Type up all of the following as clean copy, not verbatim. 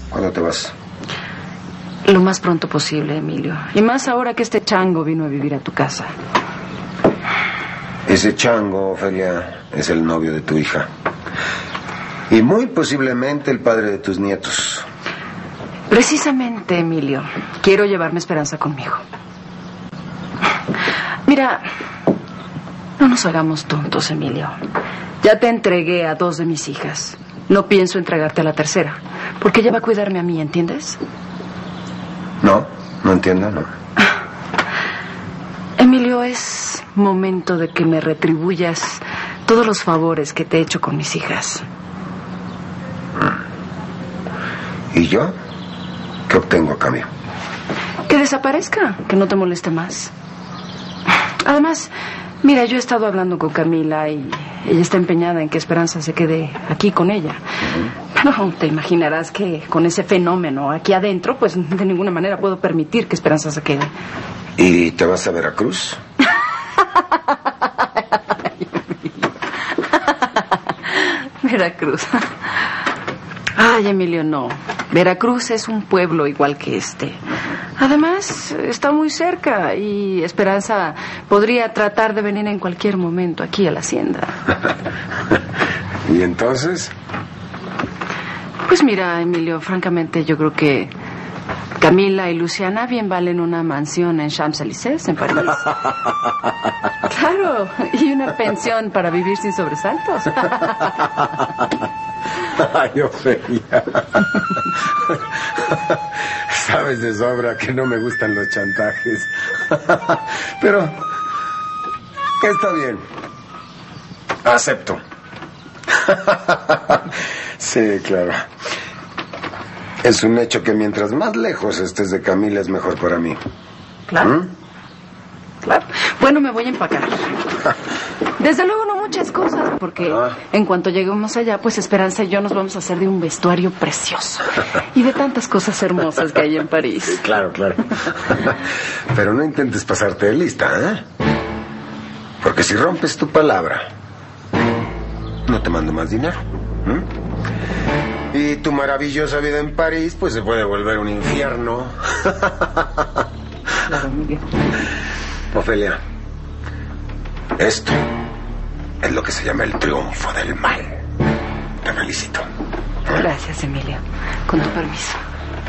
¿Cuándo te vas? Lo más pronto posible, Emilio. Y más ahora que este chango vino a vivir a tu casa. Ese chango, Ofelia, es el novio de tu hija. Y muy posiblemente el padre de tus nietos. Precisamente, Emilio, quiero llevarme Esperanza conmigo. Mira, no nos hagamos tontos, Emilio. Ya te entregué a 2 de mis hijas. No pienso entregarte a la tercera, porque ella va a cuidarme a mí, ¿entiendes? No entiendo, no. Emilio, es momento de que me retribuyas todos los favores que te he hecho con mis hijas. ¿Y yo? ¿Qué obtengo a cambio? Que desaparezca, que no te moleste más. Además, mira, yo he estado hablando con Camila y ella está empeñada en que Esperanza se quede aquí con ella. Pero te imaginarás que con ese fenómeno aquí adentro, pues de ninguna manera puedo permitir que Esperanza se quede. ¿Y te vas a Veracruz? Veracruz. Ay, Emilio, no. Veracruz es un pueblo igual que este. Además, está muy cerca y Esperanza podría tratar de venir en cualquier momento aquí a la hacienda. ¿Y entonces? Pues mira, Emilio, francamente yo creo que Camila y Luciana bien valen una mansión en Champs-Élysées, en París. Claro, y una pensión para vivir sin sobresaltos. Ay, Ofelia. Sabes de sobra que no me gustan los chantajes. Pero está bien. Acepto. Sí, claro. Es un hecho que mientras más lejos estés de Camila es mejor para mí. Claro. Claro. Bueno, me voy a empacar. Desde luego no muchas cosas, porque en cuanto lleguemos allá, pues Esperanza y yo nos vamos a hacer de un vestuario precioso y de tantas cosas hermosas que hay en París. Claro, claro. Pero no intentes pasarte de lista, ¿eh? Porque si rompes tu palabra, no te mando más dinero. Y tu maravillosa vida en París, pues se puede volver un infierno. Claro, Miguel. Ofelia, esto es lo que se llama el triunfo del mal. Te felicito. Gracias, Emilio. Con tu permiso.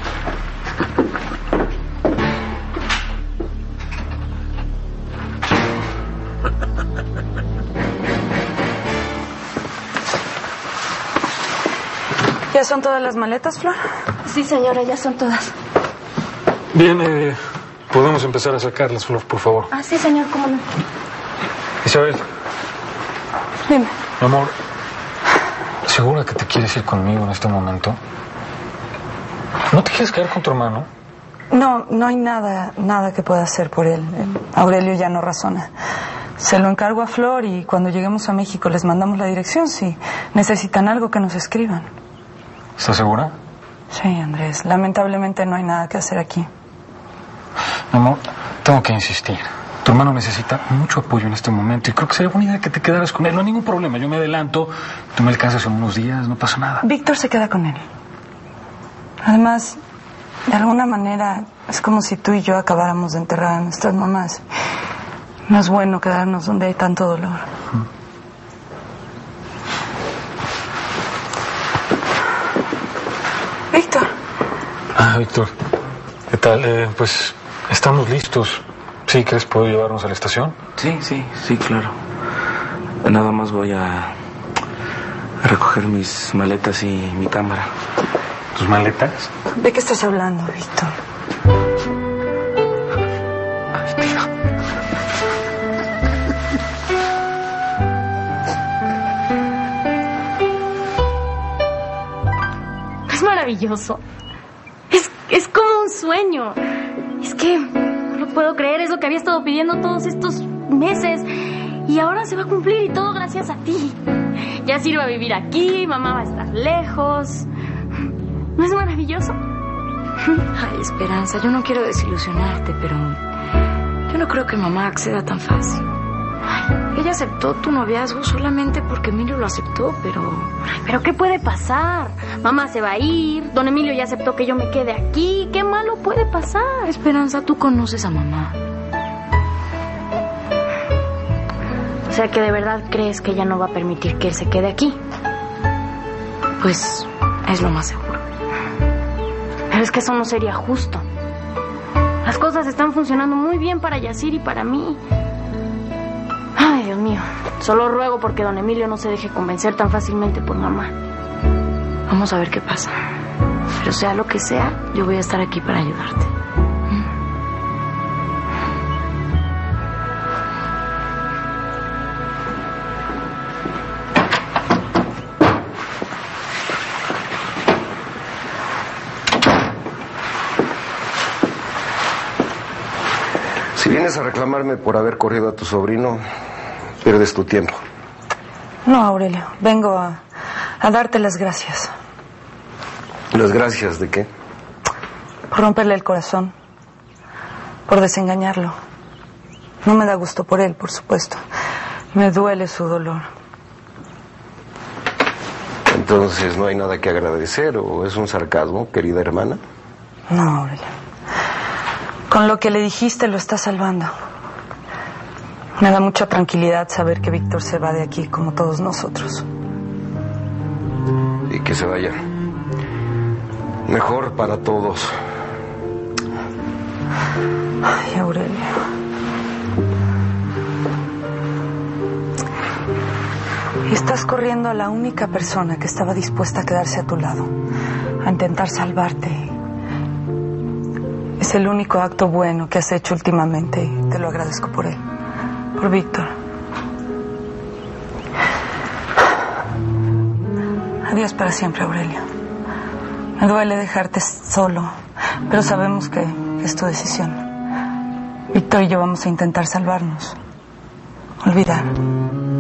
¿Ya son todas las maletas, Flor? Sí, señora, ya son todas. Bien, podemos empezar a sacarlas, Flor, por favor. Ah, sí, señor, cómo no. Isabel. Dime. Mi amor, ¿segura que te quieres ir conmigo en este momento? ¿No te quieres quedar con tu hermano? No hay nada que pueda hacer por él. Aurelio ya no razona. Se lo encargo a Flor y cuando lleguemos a México les mandamos la dirección. Si necesitan algo, que nos escriban. ¿Estás segura? Sí, Andrés. Lamentablemente no hay nada que hacer aquí. Mi amor, tengo que insistir. Tu hermano necesita mucho apoyo en este momento y creo que sería buena idea que te quedaras con él. No hay ningún problema, yo me adelanto. Tú me alcanzas en unos días, no pasa nada. Víctor se queda con él. Además, de alguna manera, es como si tú y yo acabáramos de enterrar a nuestras mamás. No es bueno quedarnos donde hay tanto dolor. Víctor. Víctor, ¿qué tal? Pues estamos listos. ¿Sí crees que puedo llevarnos a la estación? Sí, claro. Nada más voy a recoger mis maletas y mi cámara. ¿Tus maletas? ¿De qué estás hablando, Víctor? Es maravilloso. Es como un sueño. Es que no lo puedo creer. Es lo que había estado pidiendo todos estos meses. Y ahora se va a cumplir y todo gracias a ti. Ya Sir va a vivir aquí, mamá va a estar lejos. ¿No es maravilloso? Ay, Esperanza, yo no quiero desilusionarte, pero yo no creo que mamá acceda tan fácil. Ay, Ella aceptó tu noviazgo solamente porque Emilio lo aceptó, pero ¿qué puede pasar? Mamá se va a ir, don Emilio ya aceptó que yo me quede aquí. ¿Qué malo puede pasar? Esperanza, tú conoces a mamá. O sea que de verdad crees que ella no va a permitir que él se quede aquí. Pues es lo más seguro. Pero es que eso no sería justo. Las cosas están funcionando muy bien para Yacir y para mí. Ay, Dios mío. Solo ruego porque don Emilio no se deje convencer tan fácilmente por mamá. Vamos a ver qué pasa. Pero sea lo que sea, yo voy a estar aquí para ayudarte. Si vienes a reclamarme por haber corrido a tu sobrino, pierdes tu tiempo. No, Aurelio, vengo a darte las gracias. ¿Las gracias de qué? Por romperle el corazón, por desengañarlo. No me da gusto por él, por supuesto. Me duele su dolor. Entonces, ¿no hay nada que agradecer o es un sarcasmo, querida hermana? No, Aurelio. Con lo que le dijiste lo está salvando. Me da mucha tranquilidad saber que Víctor se va de aquí como todos nosotros. Y que se vaya. Mejor para todos. Ay, Aurelio. Estás corriendo a la única persona que estaba dispuesta a quedarse a tu lado, a intentar salvarte. Es el único acto bueno que has hecho últimamente y te lo agradezco por él, por Víctor. Adiós para siempre, Aurelio. Me duele dejarte solo, pero sabemos que es tu decisión. Víctor y yo vamos a intentar salvarnos, olvidar.